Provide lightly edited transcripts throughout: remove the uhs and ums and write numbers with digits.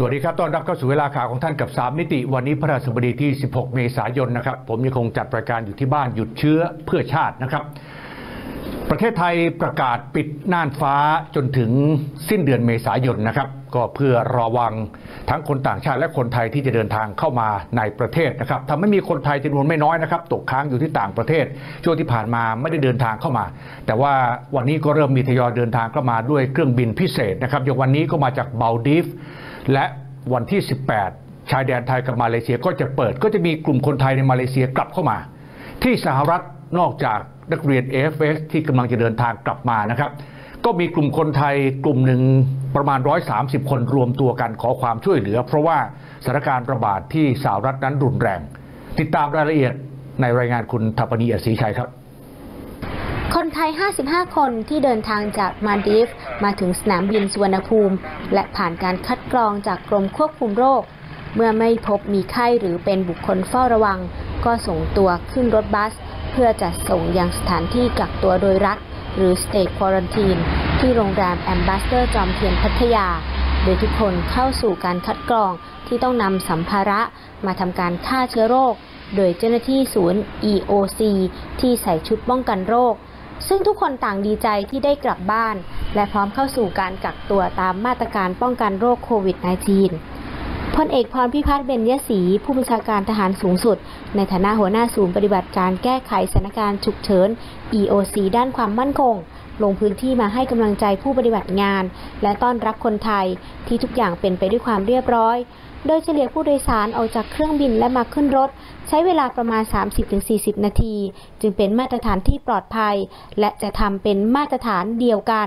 วัสดีครับต้อนรับเข้าสู่เวลาข่าวของท่านกับ3มิติวันนี้พฤหัสบดีที่16เมษายนนะครับผมยังคงจัดรายการอยู่ที่บ้านหยุดเชื้อเพื่อชาตินะครับประเทศไทยประกาศปิดน่านฟ้าจนถึงสิ้นเดือนเมษายนนะครับก็เพื่อระวังทั้งคนต่างชาติและคนไทยที่จะเดินทางเข้ามาในประเทศนะครับทำให้มีคนไทยจำนวนไม่น้อยนะครับตกค้างอยู่ที่ต่างประเทศช่วงที่ผ่านมาไม่ได้เดินทางเข้ามาแต่ว่าวันนี้ก็เริ่มมีทยอยเดินทางเข้ามาด้วยเครื่องบินพิเศษนะครับอย่างวันนี้ก็มาจากมัลดีฟและวันที่18ชายแดนไทยกับมาเลเซียก็จะเปิดก็จะมีกลุ่มคนไทยในมาเลเซียกลับเข้ามาที่สหรัฐนอกจากนักเรียน AFS ที่กำลังจะเดินทางกลับมานะครับก็มีกลุ่มคนไทยกลุ่มหนึ่งประมาณ130คนรวมตัวกันขอความช่วยเหลือเพราะว่าสถานการณ์ระบาดที่สหรัฐนั้นรุนแรงติดตามรายละเอียดในรายงานคุณทัปนีอศรีชัยครับคนไทย55คนที่เดินทางจากมาลดีฟมาถึงสนามบินสุวรรณภูมิและผ่านการคัดกรองจากกรมควบคุมโรคเมื่อไม่พบมีไข้หรือเป็นบุคคลเฝ้าระวังก็ส่งตัวขึ้นรถบัสเพื่อจะส่งยังสถานที่กักตัวโดยรัฐหรือ State Quarantine ที่โรงแรม Ambassador จอมเทียนพัทยาโดยทุกคนเข้าสู่การคัดกรองที่ต้องนำสัมภาระมาทำการฆ่าเชื้อโรคโดยเจ้าหน้าที่ศูนย์ EOC ที่ใส่ชุดป้องกันโรคซึ่งทุกคนต่างดีใจที่ได้กลับบ้านและพร้อมเข้าสู่การกักตัวตามมาตรการป้องกันโรคโควิด -19 พลเอกพรพิพัฒน์เบญยศรีผู้บัญชาการทหารสูงสุดในฐานะหัวหน้าศูนย์ปฏิบัติการแก้ไขสถานการณ์ฉุกเฉิน EOC ด้านความมั่นคงลงพื้นที่มาให้กำลังใจผู้ปฏิบัติงานและต้อนรับคนไทยที่ทุกอย่างเป็นไปด้วยความเรียบร้อยโดยเฉลี่ยผู้โดยสารออกจากเครื่องบินและมาขึ้นรถใช้เวลาประมาณ 30-40 นาทีจึงเป็นมาตรฐานที่ปลอดภัยและจะทำเป็นมาตรฐานเดียวกัน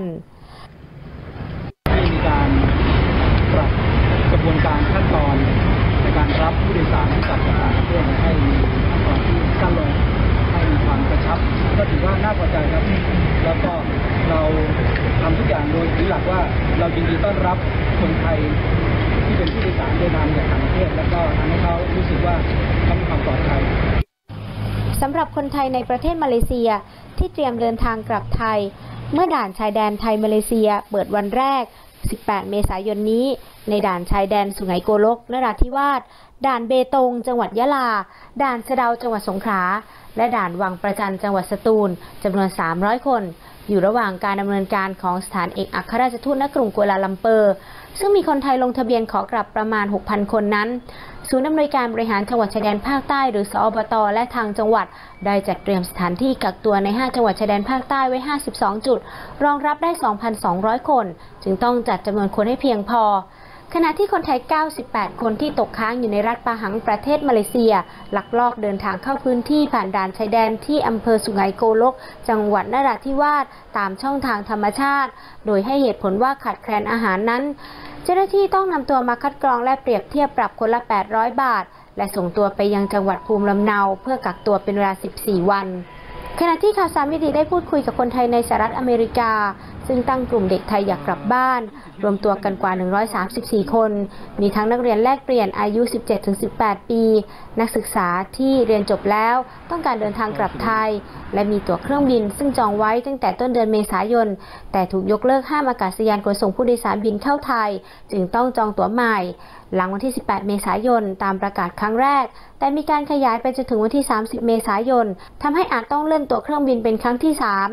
มีการปรับกระบวนการขั้นตอนในการรับผู้โดยสารจากต่างประเทศให้มีขั้นตอนที่สั้นลงให้มีความกระชับก็ถือว่าน่าพอใจครับแล้วก็เราทำทุกอย่างโดยถือหลักว่าเรายินดีต้อนรับคนไทยที่เป็นผู้โดยสารเดินทางจากต่างประเทศแล้วก็ทำให้เขารู้สึกว่าเขามีความปลอดภัยสำหรับคนไทยในประเทศมาเลเซียที่เตรียมเดินทางกลับไทยเมื่อด่านชายแดนไทยมาเลเซียเปิดวันแรก18เมษายนนี้ในด่านชายแดนสุไหงโกลกนราธิวาสด่านเบตงจังหวัดยะลาด่านสะเดาจังหวัดสงขลาและด่านวังประจันจังหวัดสตูลจำนวน300คนอยู่ระหว่างการดำเนินการของสถานเอกอัครราชทูตณกรุงกัวลาลัมเปอร์ซึ่งมีคนไทยลงทะเบียนขอกลับประมาณ 6,000 คนนั้นศูนย์อำนวยการบริหารจังหวัดชายแดนภาคใต้หรือสอบต.และทางจังหวัดได้จัดเตรียมสถานที่กักตัวใน5จังหวัดชายแดนภาคใต้ไว้52จุดรองรับได้ 2,200 คนจึงต้องจัดจำนวนคนให้เพียงพอขณะที่คนไทย98คนที่ตกค้างอยู่ในรัฐปาหังประเทศมาเลเซียลักลอบเดินทางเข้าพื้นที่ผ่านด่านชายแดนที่อำเภอสุไหงโกลกจังหวัดนราธิวาสตามช่องทางธรรมชาติโดยให้เหตุผลว่าขาดแคลนอาหารนั้นเจ้าหน้าที่ต้องนำตัวมาคัดกรองและเปรียบเทียบปรับคนละ800 บาทและส่งตัวไปยังจังหวัดภูมิลำเนาเพื่อกักตัวเป็นเวลา14วันขณะที่ข่าวสารมิติได้พูดคุยกับคนไทยในสหรัฐอเมริกาซึ่งตั้งกลุ่มเด็กไทยอยากกลับบ้านรวมตัวกันกว่า134คนมีทั้งนักเรียนแลกเปลี่ยนอายุ 17-18 ปีนักศึกษาที่เรียนจบแล้วต้องการเดินทางกลับไทยและมีตั๋วเครื่องบินซึ่งจองไว้ตั้งแต่ต้นเดือนเมษายนแต่ถูกยกเลิกห้ามอากาศยานขนส่งผู้โดยสารบินเข้าไทยจึงต้องจองตั๋วใหม่หลังวันที่18เมษายนตามประกาศครั้งแรกแต่มีการขยายไปจนถึงวันที่30เมษายนทำให้อาจต้องเลื่อนตั๋วเครื่องบินเป็นครั้งที่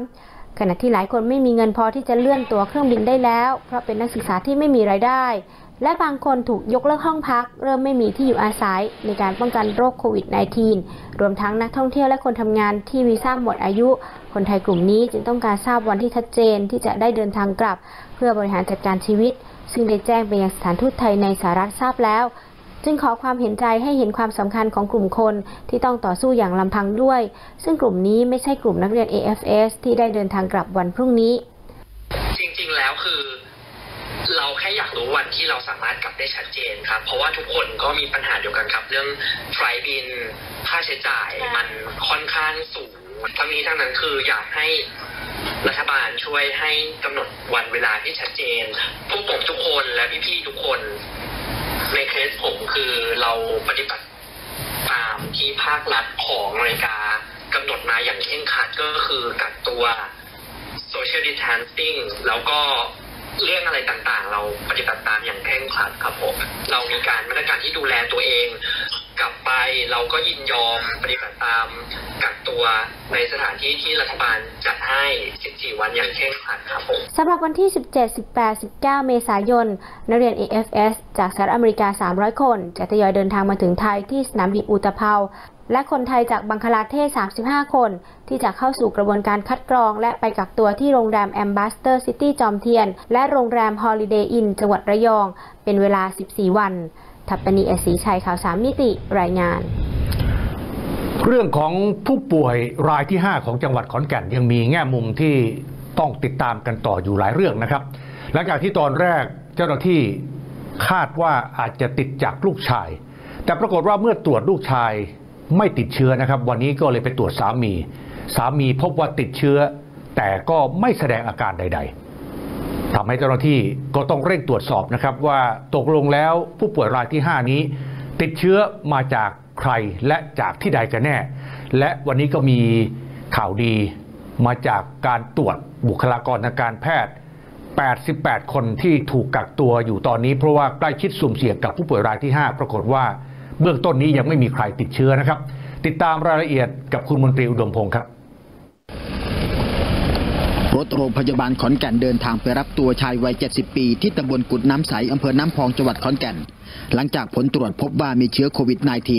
3ขณะที่หลายคนไม่มีเงินพอที่จะเลื่อนตั๋วเครื่องบินได้แล้วเพราะเป็นนักศึกษาที่ไม่มีรายได้และบางคนถูกยกเลิกห้องพักเริ่มไม่มีที่อยู่อาศัยในการป้องกันโรคโควิด -19 รวมทั้งนักท่องเที่ยวและคนทำงานที่วีซ่าหมดอายุคนไทยกลุ่มนี้จึงต้องการทราบวันที่ชัดเจนที่จะได้เดินทางกลับเพื่อบริหารจัดการชีวิตซึ่งได้แจ้งไปยังสถานทูตไทยในสหรัฐทราบแล้วจึงขอความเห็นใจให้เห็นความสำคัญของกลุ่มคนที่ต้องต่อสู้อย่างลำพังด้วยซึ่งกลุ่มนี้ไม่ใช่กลุ่มนักเรียน AFS ที่ได้เดินทางกลับวันพรุ่งนี้จริงๆแล้วคือเราแค่อยากรู้วันที่เราสามารถกลับได้ชัดเจนครับเพราะว่าทุกคนก็มีปัญหาเดียวกันครับเรื่องไฟล์บินค่าใช้จ่ายมันค่อนข้างสูงทั้งนี้ทั้งนั้นคืออยากให้รัฐบาลช่วยให้กำหนดวันเวลาที่ชัดเจนพวกผมทุกคนและพี่ๆทุกคนในเคสผมคือเราปฏิบัติตามที่ภาครัฐของอเมริกากำหนดมาอย่างเคร่งครัดก็คือกักตัว social distancing แล้วก็เรื่องอะไรต่างๆเราปฏิบัติตามอย่างเคร่งครัดครับผมเรามีการมาตรการที่ดูแลตัวเองกลับไปเราก็ยินยอมปฏิบัติตามกักตัวในสถานที่ที่รัฐบาลจัดให้14 วันอย่างเคร่งครัดครับผมสำหรับวันที่ 17, 18, 19 เมษายนนักเรียน AFS จากสหรัฐอเมริกา 300 คนจะทยอยเดินทางมาถึงไทยที่สนามบินอุตภาวและคนไทยจากบังคลาเทศ 35 คนที่จะเข้าสู่กระบวนการคัดกรองและไปกักตัวที่โรงแรม Ambassador City จอมเทียนและโรงแรม Holiday Inn จังหวัดระยองเป็นเวลา 14 วันทัปปณีศรีชัยข่าว3มิติรายงานเรื่องของผู้ป่วยรายที่5ของจังหวัดขอนแก่นยังมีแง่มุมที่ต้องติดตามกันต่ออยู่หลายเรื่องนะครับหลังจากที่ตอนแรกเจ้าหน้าที่คาดว่าอาจจะติดจากลูกชายแต่ปรากฏว่าเมื่อตรวจลูกชายไม่ติดเชื้อนะครับวันนี้ก็เลยไปตรวจสามีพบว่าติดเชื้อแต่ก็ไม่แสดงอาการใดๆทำให้เจ้าหน้าที่ก็ต้องเร่งตรวจสอบนะครับว่าตกลงแล้วผู้ป่วยรายที่5นี้ติดเชื้อมาจากใครและจากที่ใดกันแน่และวันนี้ก็มีข่าวดีมาจากการตรวจบุคลากรทางการแพทย์88 คนที่ถูกกักตัวอยู่ตอนนี้เพราะว่าใกล้ชิดสุ่มเสี่ยงกับผู้ป่วยรายที่5ปรากฏว่าเบื้องต้นนี้ยังไม่มีใครติดเชื้อนะครับติดตามรายละเอียดกับคุณมนตรีอุดมพงศ์ครับรถโรงพยาบาลขอนแก่นเดินทางไปรับตัวชายวัย70 ปีที่ตำบลกุดน้ำใสอำเภอน้ำพองจังหวัดขอนแก่นหลังจากผลตรวจพบว่ามีเชื้อโควิด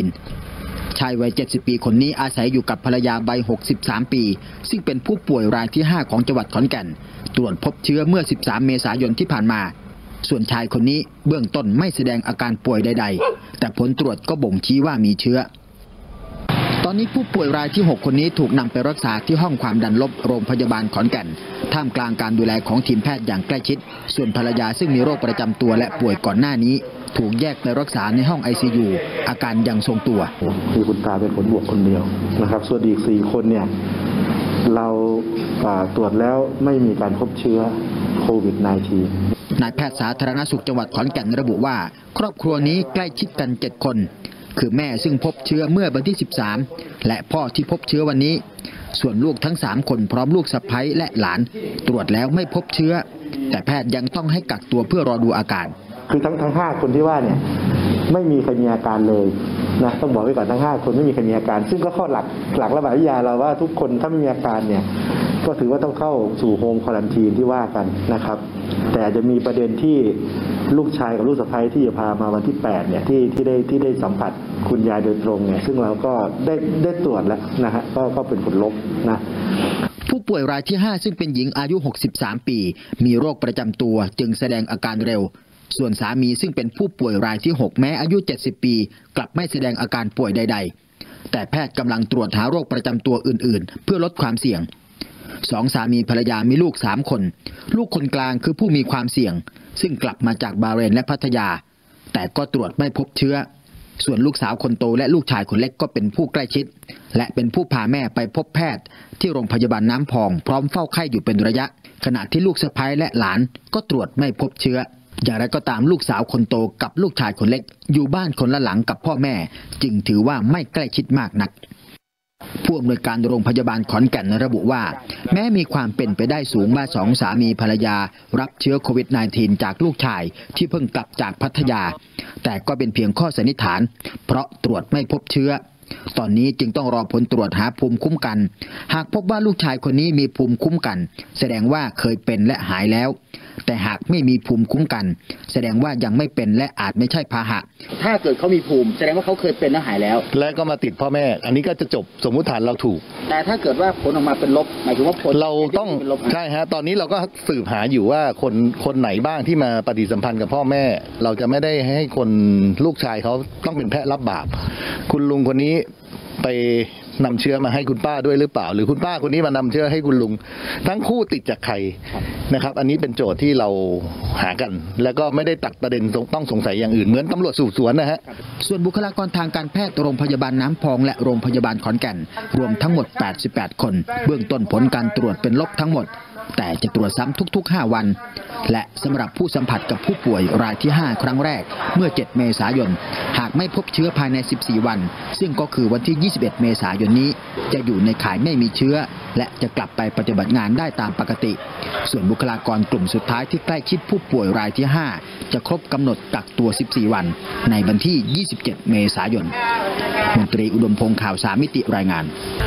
-19 ชายวัย70 ปีคนนี้อาศัยอยู่กับภรรยาวัย63 ปีซึ่งเป็นผู้ป่วยรายที่5ของจังหวัดขอนแก่นตรวจพบเชื้อเมื่อ13 เมษายนที่ผ่านมาส่วนชายคนนี้เบื้องต้นไม่แสดงอาการป่วยใดๆแต่ผลตรวจก็บ่งชี้ว่ามีเชื้อตอนนี้ผู้ป่วยรายที่6คนนี้ถูกนำไปรักษาที่ห้องความดันลบโรงพยาบาลขอนแก่นท่ามกลางการดูแลของทีมแพทย์อย่างใกล้ชิดส่วนภรรยาซึ่งมีโรคประจำตัวและป่วยก่อนหน้านี้ถูกแยกไปรักษาในห้อง ICU อาการยังทรงตัวมีคุณตาเป็นผลบวกคนเดียวนะครับส่วนอีก4 คนเนี่ยเราตรวจแล้วไม่มีการพบเชื้อโควิด -19 นายแพทย์สาธารณสุขจังหวัดขอนแก่นระบุว่าครอบครัวนี้ใกล้ชิดกัน7 คนคือแม่ซึ่งพบเชื้อเมื่อวันที่13และพ่อที่พบเชื้อวันนี้ส่วนลูกทั้ง3 คนพร้อมลูกสะใภ้และหลานตรวจแล้วไม่พบเชื้อแต่แพทย์ยังต้องให้กักตัวเพื่อรอดูอาการคือทั้ง5 คนที่ว่าเนี่ยไม่มีใครมีอาการเลยนะต้องบอกไว้ก่อนทั้ง5 คนไม่มีใครมีอาการซึ่งก็ข้อหลักระบาดวิทยาเราว่าทุกคนถ้าไม่มีอาการเนี่ยก็ถือว่าต้องเข้าสู่โฮมควอรันทีนที่ว่ากันนะครับแต่จะมีประเด็นที่ลูกชายกับลูกสะใภ้ที่จะพามาวันที่8เนี่ยที่ได้สัมผัสคุณยายโดยตรงเนี่ยซึ่งเราก็ได้ตรวจแล้วนะฮะก็เป็นผลลบนะผู้ป่วยรายที่5ซึ่งเป็นหญิงอายุ63 ปีมีโรคประจำตัวจึงแสดงอาการเร็วส่วนสามีซึ่งเป็นผู้ป่วยรายที่6แม้อายุ70 ปีกลับไม่แสดงอาการป่วยใดๆแต่แพทย์กำลังตรวจหาโรคประจำตัวอื่นๆเพื่อลดความเสี่ยง2 สามีภรรยามีลูก3 คนลูกคนกลางคือผู้มีความเสี่ยงซึ่งกลับมาจากบาห์เรนและพัทยาแต่ก็ตรวจไม่พบเชื้อส่วนลูกสาวคนโตและลูกชายคนเล็กก็เป็นผู้ใกล้ชิดและเป็นผู้พาแม่ไปพบแพทย์ที่โรงพยาบาลน้ำพองพร้อมเฝ้าไข้อยู่เป็นระยะขณะที่ลูกสะใภ้และหลานก็ตรวจไม่พบเชื้ออย่างไรก็ตามลูกสาวคนโตกับลูกชายคนเล็กอยู่บ้านคนละหลังกับพ่อแม่จึงถือว่าไม่ใกล้ชิดมากนักผู้อำนวยการโรงพยาบาลขอนแก่นระบุว่าแม้มีความเป็นไปได้สูงว่า2 สามีภรรยารับเชื้อโควิด -19 จากลูกชายที่เพิ่งกลับจากพัทยาแต่ก็เป็นเพียงข้อสันนิษฐานเพราะตรวจไม่พบเชื้อตอนนี้จึงต้องรอผลตรวจหาภูมิคุ้มกันหากพบว่าลูกชายคนนี้มีภูมิคุ้มกันแสดงว่าเคยเป็นและหายแล้วแต่หากไม่มีภูมิคุ้มกันแสดงว่ายังไม่เป็นและอาจไม่ใช่พาหะถ้าเกิดเขามีภูมิแสดงว่าเขาเคยเป็นและหายแล้วและก็มาติดพ่อแม่อันนี้ก็จะจบสมมุติฐานเราถูกแต่ถ้าเกิดว่าผลออกมาเป็นลบหมายถึงว่าผลเราต้องใช่ฮะตอนนี้เราก็สืบหาอยู่ว่าคนไหนบ้างที่มาปฏิสัมพันธ์กับพ่อแม่เราจะไม่ได้ให้คนลูกชายเขาต้องเป็นแพะรับบาปคุณลุงคนนี้ไปนำเชื้อมาให้คุณป้าด้วยหรือเปล่าหรือคุณป้าคนนี้มานำเชื้อให้คุณลุงทั้งคู่ติดจากใครนะครับอันนี้เป็นโจทย์ที่เราหากันแล้วก็ไม่ได้ตัดประเด็นต้องสงสัยอย่างอื่นเหมือนตำรวจสืบสวนนะฮะส่วนบุคลากรทางการแพทย์โรงพยาบาลน้ำพองและโรงพยาบาลขอนแก่นรวมทั้งหมด88 คนเบื้องต้นผลการตรวจเป็นลบทั้งหมดแต่จะตรวจซ้ำทุกๆ5 วันและสำหรับผู้สัมผัสกับผู้ป่วยรายที่5ครั้งแรกเมื่อ7 เมษายนหากไม่พบเชื้อภายใน14 วันซึ่งก็คือวันที่21 เมษายนนี้จะอยู่ในข่ายไม่มีเชื้อและจะกลับไปปฏิบัติงานได้ตามปกติ ส่วนบุคลากรกลุ่มสุดท้ายที่ใกล้ชิดผู้ป่วยรายที่ 5 จะครบกำหนดกักตัว 14 วันในวันที่ 27 เมษายน มนตรีอุดมพงษ์ข่าว3 มิติรายงาน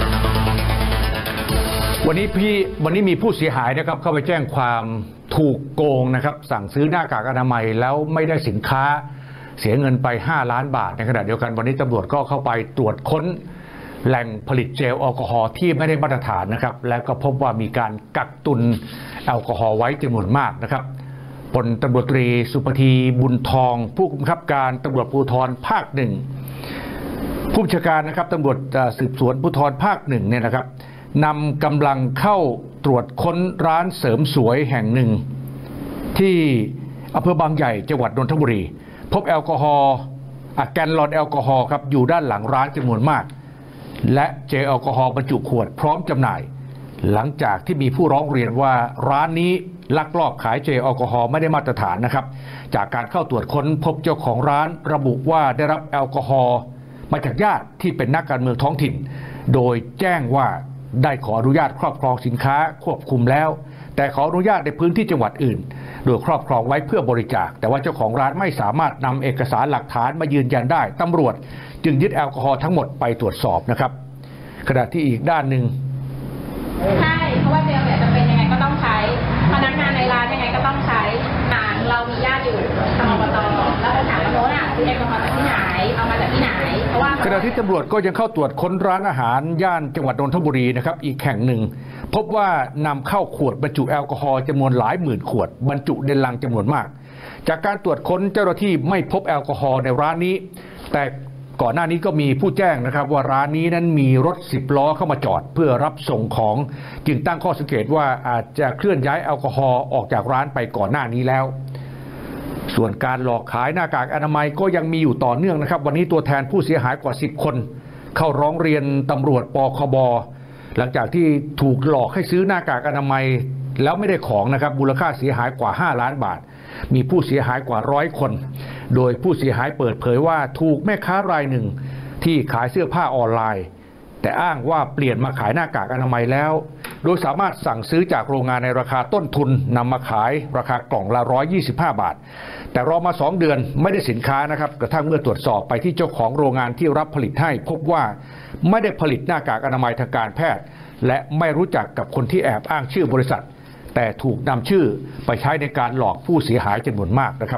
วันนี้มีผู้เสียหายนะครับเข้าไปแจ้งความถูกโกงนะครับสั่งซื้อหน้ากากอนามัยแล้วไม่ได้สินค้าเสียเงินไป5 ล้านบาทในขณะเดียวกันวันนี้ตำรวจก็เข้าไปตรวจค้นแหล่งผลิตเจลแอลกอฮอล์ที่ไม่ได้มาตรฐานนะครับและก็พบว่ามีการกักตุนแอลกอฮอล์ไว้จำนวนมากนะครับพลตำรวจตรีสุปธีบุญทองผู้กำกับการตำรวจภูธรภาค 1ผู้บัญชาการนะครับตำรวจสืบสวนภูธรภาค 1เนี่ยนะครับนำกำลังเข้าตรวจค้นร้านเสริมสวยแห่งหนึ่งที่อำเภอบางใหญ่จังหวัดนนทบุรีพบแอลกอฮอล์แกนลอนแอลกอฮอล์ครับอยู่ด้านหลังร้านจำนวนมากและเจลแอลกอฮอล์บรรจุขวดพร้อมจำหน่ายหลังจากที่มีผู้ร้องเรียนว่าร้านนี้ลักลอบขายเจลแอลกอฮอล์ไม่ได้มาตรฐานนะครับจากการเข้าตรวจค้นพบเจ้าของร้านระบุว่าได้รับแอลกอฮอล์มาจากญาติที่เป็นนักการเมืองท้องถิ่นโดยแจ้งว่าได้ขออนุญาตครอบครองสินค้าควบคุมแล้วแต่ขออนุญาตในพื้นที่จังหวัดอื่นโดยครอบครองไว้เพื่อบริจาคแต่ว่าเจ้าของร้านไม่สามารถนำเอกสารหลักฐานมายืนยันได้ตำรวจจึงยึดแอลกอฮอล์ทั้งหมดไปตรวจสอบนะครับขณะที่อีกด้านหนึ่งใช่เพราะว่าเจลเนี่ยจะเป็นยังไงก็ต้องใช้พนักงานในร้านยังไงก็ต้องใช้เรามีญาติอยู่ทางอบตแล้วเราถามว่าโน้นซื้อแอลกอฮอล์จากที่ไหนเอามาจากที่ไหนเพราะว่าขณะที่ตำรวจก็ยังเข้าตรวจค้นร้านอาหารย่านจังหวัดนนทบุรีนะครับอีกแห่งหนึ่งพบว่านำเข้าขวดบรรจุแอลกอฮอล์จำนวนหลายหมื่นขวดบรรจุในลังจำนวนมากจากการตรวจค้นเจ้าหน้าที่ไม่พบแอลกอฮอล์ในร้านนี้แต่ก่อนหน้านี้ก็มีผู้แจ้งนะครับว่าร้านนี้นั้นมีรถ10 ล้อเข้ามาจอดเพื่อรับส่งของจึงตั้งข้อสังเกตว่าอาจจะเคลื่อนย้ายแอลกอฮอล์ออกจากร้านไปก่อนหน้านี้แล้วส่วนการหลอกขายหน้ากากอนามัยก็ยังมีอยู่ต่อเนื่องนะครับวันนี้ตัวแทนผู้เสียหายกว่า10 คนเข้าร้องเรียนตำรวจปคบ.หลังจากที่ถูกหลอกให้ซื้อหน้ากากอนามัยแล้วไม่ได้ของนะครับมูลค่าเสียหายกว่า5 ล้านบาทมีผู้เสียหายกว่า100 คนโดยผู้เสียหายเปิดเผยว่าถูกแม่ค้ารายหนึ่งที่ขายเสื้อผ้าออนไลน์แต่อ้างว่าเปลี่ยนมาขายหน้ากากอนามัยแล้วโดยสามารถสั่งซื้อจากโรงงานในราคาต้นทุนนำมาขายราคากล่องละ125 บาทแต่รอมา2 เดือนไม่ได้สินค้านะครับกระทั่งเมื่อตรวจสอบไปที่เจ้าของโรงงานที่รับผลิตให้พบว่าไม่ได้ผลิตหน้ากากอนามัยทางการแพทย์และไม่รู้จักกับคนที่แอบอ้างชื่อบริษัทแต่ถูกนำชื่อไปใช้ในการหลอกผู้เสียหายจำนวนมากนะครับ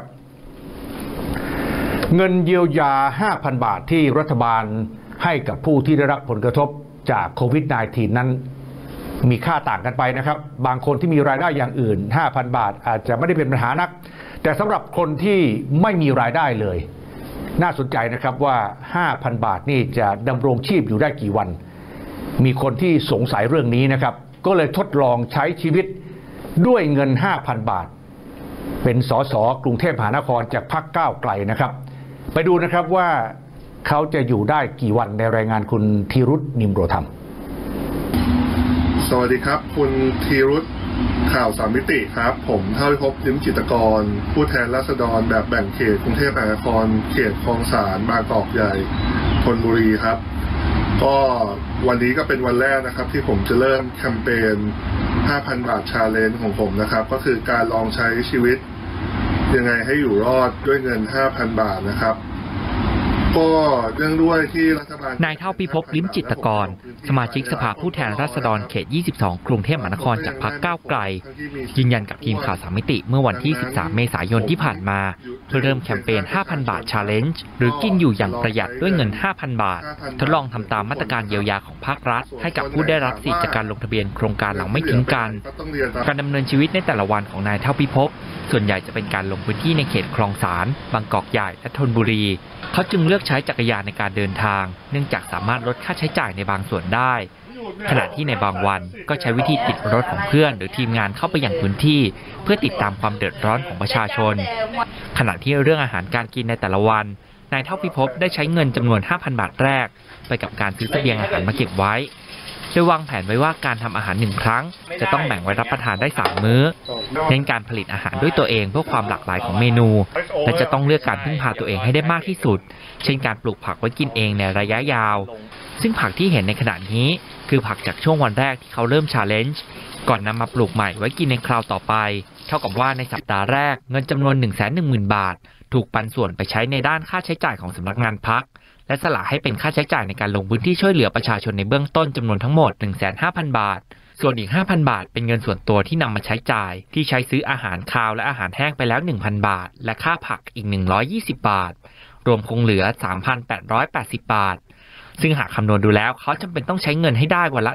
เงินเยียวยา 5,000 บาทที่รัฐบาลให้กับผู้ที่ได้รับผลกระทบจากโควิด -19 นั้นมีค่าต่างกันไปนะครับบางคนที่มีรายได้อย่างอื่น 5,000 บาทอาจจะไม่ได้เป็นปัญหานักแต่สำหรับคนที่ไม่มีรายได้เลยน่าสนใจนะครับว่า 5,000 บาทนี่จะดำรงชีพอยู่ได้กี่วันมีคนที่สงสัยเรื่องนี้นะครับก็เลยทดลองใช้ชีวิตด้วยเงิน 5,000 บาทเป็นสสกรุงเทพมหานครจากพรรคก้าวไกลนะครับไปดูนะครับว่าเขาจะอยู่ได้กี่วันในรายงานคุณธีรุธนิมโรธรรมสวัสดีครับคุณธีรุธข่าว3 มิติครับผมเท่าพิภพลิ้มจิตรกรผู้แทนราษฎรแบบแบ่งเขตกรุงเทพมหานครเขตคลองสานบางกอกใหญ่ธนบุรีครับก็วันนี้ก็เป็นวันแรกนะครับที่ผมจะเริ่มแคมเปญ 5,000 บาทชาเลนจ์ของผมนะครับก็คือการลองใช้ชีวิตยังไงให้อยู่รอดด้วยเงิน 5,000 บาทนะครับก็เรื่องด้วยที่รัฐบาลนายเท่าพิภพลิ้มจิตรกรสมาชิกสภาผู้แทนราษฎรเขต 22 กรุงเทพมหานครจากพรรคก้าวไกลยืนยันกับทีมข่าว3 มิติเมื่อวันที่ 13 เมษายนที่ผ่านมาเพื่อเริ่มแคมเปญ 5,000 บาท Challenge หรือกินอยู่อย่างประหยัดด้วยเงิน 5,000 บาททดลองทำตามมาตรการเยียวยาของภาครัฐให้กับผู้ได้รับสิทธิจากการลงทะเบียนโครงการเราไม่ทิ้งกันการดำเนินชีวิตในแต่ละวันของนายเท่าพิภพส่วนใหญ่จะเป็นการลงพื้นที่ในเขตคลองสานบางกอกใหญ่และธนบุรีเขาจึงเลือกใช้จักรยานในการเดินทางเนื่องจากสามารถลดค่าใช้จ่ายในบางส่วนได้ขณะที่ในบางวันก็ใช้วิธีติดรถของเพื่อนหรือทีมงานเข้าไปยังพื้นที่เพื่อติดตามความเดือดร้อนของประชาชนขณะที่เรื่องอาหารการกินในแต่ละวันนายเท่าพิภพได้ใช้เงินจำนวน 5,000 บาทแรกไปกับการซื้อเสบียงอาหารมาเก็บไว้โดยวางแผนไว้ว่าการทำอาหาร1 ครั้งจะต้องแบ่งไว้รับประทานได้3 มื้อเน้นการผลิตอาหารด้วยตัวเองเพื่อความหลากหลายของเมนูและจะต้องเลือกการพึ่งพาตัวเองให้ได้มากที่สุดเช่นการปลูกผักไว้กินเองในระยะยาวซึ่งผักที่เห็นในขณะนี้คือผักจากช่วงวันแรกที่เขาเริ่มชาเลนจ์ก่อนนำมาปลูกใหม่ไว้กินในคราวต่อไปเท่ากับว่าในสัปดาห์แรกเงินจำนวน 110,000 บาทถูกปันส่วนไปใช้ในด้านค่าใช้จ่ายของสำนักงานพรรคและสละให้เป็นค่าใช้จ่ายในการลงพื้นที่ช่วยเหลือประชาชนในเบื้องต้นจำนวนทั้งหมด 150,000 บาทส่วนอีก 5,000 บาทเป็นเงินส่วนตัวที่นำมาใช้จ่ายที่ใช้ซื้ออาหารคาวและอาหารแห้งไปแล้ว 1,000 บาทและค่าผักอีก120 บาทรวมคงเหลือ 3,880 บาทซึ่งหากคำนวณดูแล้วเขาจำเป็นต้องใช้เงินให้ได้วันละ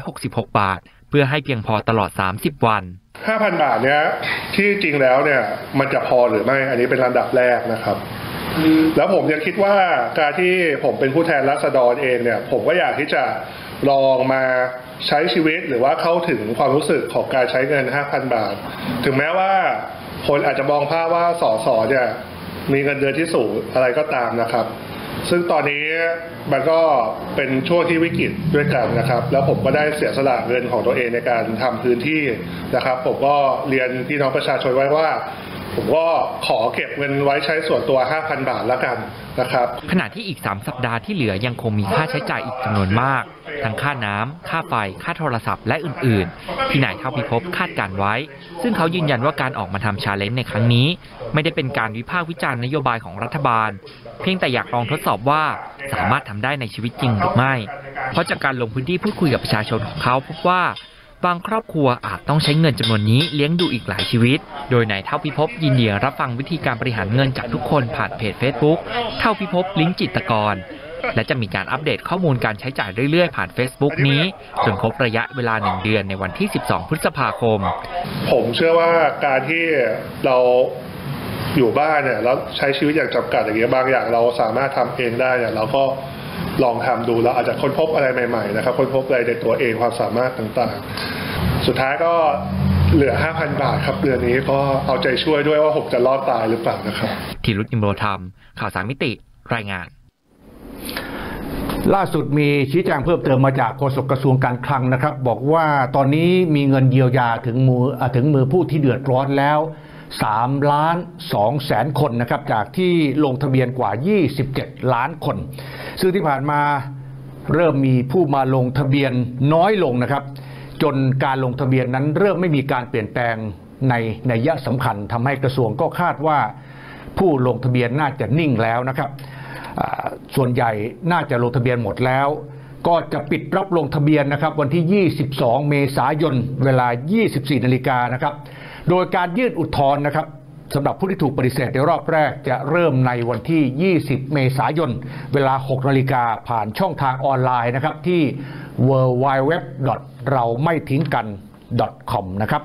166 บาทเพื่อให้เพียงพอตลอด30 วัน 5,000 บาทเนี้ยที่จริงแล้วเนี่ยมันจะพอหรือไม่อันนี้เป็นลำดับแรกนะครับแล้วผมยังคิดว่าการที่ผมเป็นผู้แทนราษฎรเองเนี่ยผมก็อยากที่จะลองมาใช้ชีวิตหรือว่าเข้าถึงความรู้สึกของการใช้เงิน 5,000 บาทถึงแม้ว่าคนอาจจะมองภาพว่าสสเนี่ยมีเงินเดือนที่สูงอะไรก็ตามนะครับซึ่งตอนนี้มันก็เป็นช่วงที่วิกฤตด้วยกันนะครับแล้วผมก็ได้เสียสละเงินของตัวเองในการทำพื้นที่นะครับผมก็เรียนพี่น้องประชาชนไว้ว่าผมก็ขอเก็บเงินไว้ใช้ส่วนตัว 5,000 บาทแล้วกันนะครับขณะที่อีก3สัปดาห์ที่เหลือยังคงมีค่าใช้จ่ายอีกจำนวนมากทั้งค่าน้ำค่าไฟค่าโทรศัพท์และอื่นๆที่นายเท่าพิภพคาดการไว้ซึ่งเขายืนยันว่าการออกมาทำชาเลนจ์ในครั้งนี้ไม่ได้เป็นการวิพากษ์วิจารณ์นโยบายของรัฐบาลเพียงแต่อยากลองทดสอบว่าสามารถทำได้ในชีวิตจริงหรือไม่เพราะจากการลงพื้นที่พูดคุยกับประชาชนของเขาพบว่าบางครอบครัวอาจต้องใช้เงินจำนวนนี้เลี้ยงดูอีกหลายชีวิตโดยนายเท่าพิภพยินดีรับฟังวิธีการบริหารเงินจากทุกคนผ่านเพจ Facebook เท่าพิภพลิ้มจิตรกรและจะมีการอัปเดตข้อมูลการใช้จ่ายเรื่อยๆผ่าน Facebook นี้จนครบระยะเวลา1 เดือนในวันที่ 12 พฤษภาคมผมเชื่อว่าการที่เราอยู่บ้านเนี่ยแล้วใช้ชีวิตอย่างจำกัดอย่างเงี้ยบางอย่างเราสามารถทำเองได้เนี่ยเราก็ลองทำดูแล้วอาจจะค้นพบอะไรใหม่ๆนะครับค้นพบอะไรในตัวเองความสามารถต่างๆสุดท้ายก็เหลือ 5,000 บาทครับเดือนนี้ก็เอาใจช่วยด้วยว่าผมจะรอดตายหรือเปล่านะครับธีรุต อิมโรธรรมข่าว3 มิติรายงานล่าสุดมีชี้แจงเพิ่มเติมมาจากโฆษกกระทรวงการคลังนะครับบอกว่าตอนนี้มีเงินเยียวยาถึงมือผู้ที่เดือดร้อนแล้ว3,200,000 คนนะครับจากที่ลงทะเบียนกว่า27 ล้านคนซึ่งที่ผ่านมาเริ่มมีผู้มาลงทะเบียนน้อยลงนะครับจนการลงทะเบียนนั้นเริ่มไม่มีการเปลี่ยนแปลงในนัยสำคัญทำให้กระทรวงก็คาดว่าผู้ลงทะเบียนน่าจะนิ่งแล้วนะครับส่วนใหญ่น่าจะลงทะเบียนหมดแล้วก็จะปิดรับลงทะเบียนนะครับวันที่22 เมษายนเวลา 24 นาฬิกานะครับโดยการยื่นอุทธรณ์นะครับสำหรับผู้ที่ถูกปฏิเสธในรอบแรกจะเริ่มในวันที่ 20 เมษายนเวลา 6 นาฬิกาผ่านช่องทางออนไลน์นะครับที่ www.raumaitingkan.com นะครับ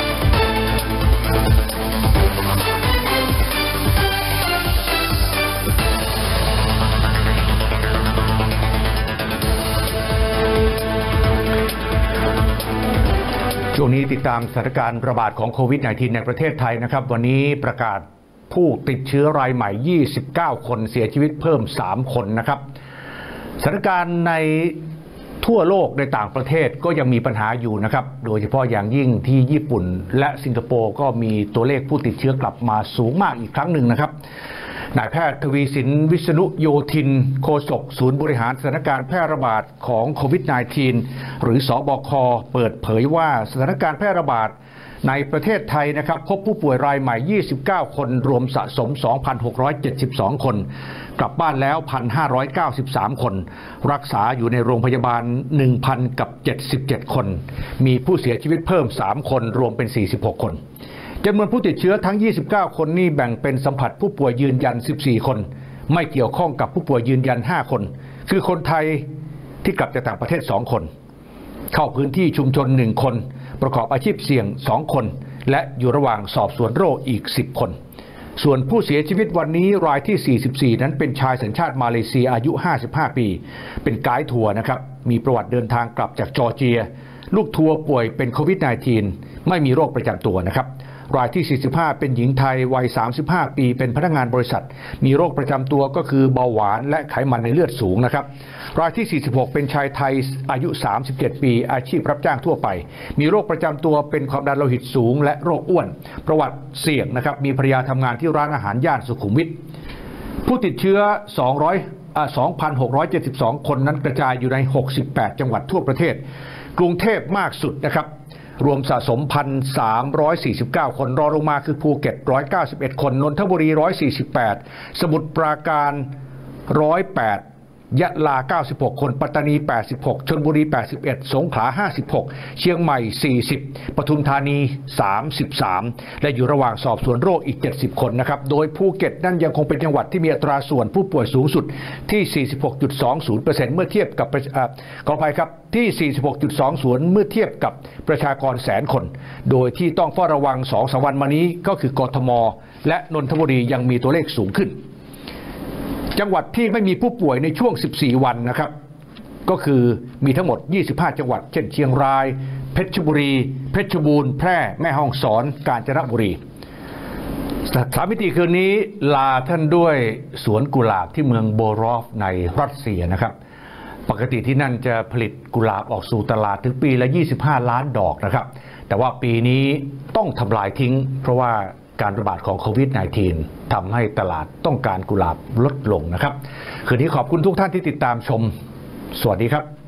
ช่วงนี้ติดตามสถานการณ์ระบาดของโควิด -19 ในประเทศไทยนะครับวันนี้ประกาศผู้ติดเชื้อรายใหม่29 คนเสียชีวิตเพิ่ม3 คนนะครับสถานการณ์ในทั่วโลกในต่างประเทศก็ยังมีปัญหาอยู่นะครับโดยเฉพาะอย่างยิ่งที่ญี่ปุ่นและสิงคโปร์ก็มีตัวเลขผู้ติดเชื้อกลับมาสูงมากอีกครั้งหนึ่งนะครับนายแพทย์ทวีสินวิษณุโยธินโฆษกศูนย์บริหารสถานการณ์แพร่ระบาดของโควิด -19 หรือสบคเปิดเผยว่าสถานการณ์แพร่ระบาดในประเทศไทยนะครับพบผู้ป่วยรายใหม่29 คนรวมสะสม 2,672 คนกลับบ้านแล้ว 1,593 คนรักษาอยู่ในโรงพยาบาล 1,077 คนมีผู้เสียชีวิตเพิ่ม3 คนรวมเป็น46 คนจำนวนผู้ติดเชื้อทั้ง29 คนนี้แบ่งเป็นสัมผัสผู้ป่วยยืนยัน14 คนไม่เกี่ยวข้องกับผู้ป่วยยืนยัน5 คนคือคนไทยที่กลับจากต่างประเทศ2 คนเข้าพื้นที่ชุมชน1 คนประกอบอาชีพเสี่ยง2 คนและอยู่ระหว่างสอบสวนโรคอีก10 คนส่วนผู้เสียชีวิตวันนี้รายที่44นั้นเป็นชายสัญชาติมาเลเซียอายุ55 ปีเป็นไกด์ทัวร์นะครับมีประวัติเดินทางกลับจากจอร์เจียลูกทัวร์ป่วยเป็นโควิด -19 ไม่มีโรคประจำตัวนะครับรายที่45เป็นหญิงไทยวัย35 ปีเป็นพนักงานบริษัทมีโรคประจำตัวก็คือเบาหวานและไขมันในเลือดสูงนะครับรายที่46เป็นชายไทยอายุ37 ปีอาชีพรับจ้างทั่วไปมีโรคประจำตัวเป็นความดันโลหิตสูงและโรคอ้วนประวัติเสี่ยงนะครับมีภรรยาทำงานที่ร้านอาหารย่านสุขุมวิทผู้ติดเชื้อ 2,672 คนนั้นกระจายอยู่ใน 68 จังหวัดทั่วประเทศกรุงเทพมากสุดนะครับรวมสะสม 1,349 คนรองลงมาคือภูเก็ต191 คนนนทบุรี148สมุทรปราการ108ยะลา96คนปัตตานี86ชลบุรี81สงขลา56เชียงใหม่40ปทุมธานี33และอยู่ระหว่างสอบสวนโรคอีก70คนนะครับโดยภูเก็ตนั้นยังคงเป็นจังหวัดที่มีอัตราส่วนผู้ป่วยสูงสุดที่ 46.20% เมื่อเทียบกับขออภัยครับที่ 46.20 เมื่อเทียบกับประชากรแสนคนโดยที่ต้องเฝ้าระวัง 2-3 วันมานี้ก็คือกทมและนนทบุรียังมีตัวเลขสูงขึ้นจังหวัดที่ไม่มีผู้ป่วยในช่วง14วันนะครับก็คือมีทั้งหมด25จังหวัดเช่นเชียงรายเพชรบุรีเพชรบูรณ์แพร่แม่ฮ่องสอนกาญจนบุรี3 มิติคืนนี้ลาท่านด้วยสวนกุหลาบที่เมืองโบรอฟในรัสเซียนะครับปกติที่นั่นจะผลิตกุหลาบออกสู่ตลาดถึงปีละ25ล้านดอกนะครับแต่ว่าปีนี้ต้องทำลายทิ้งเพราะว่าการระบาดของโควิด -19 ทำให้ตลาดต้องการกุหลาบลดลงนะครับคืนนี้ขอบคุณทุกท่านที่ติดตามชมสวัสดีครับ